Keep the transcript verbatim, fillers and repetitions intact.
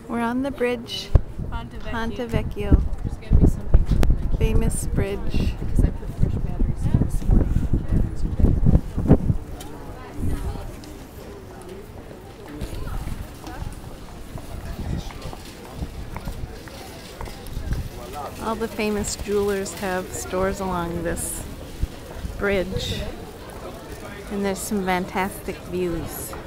We're on the bridge, Ponte Vecchio. Ponte Vecchio, There's got to be something to make famous bridge. because I put fresh batteries in this morning. All the famous jewelers have stores along this bridge, and there's some fantastic views.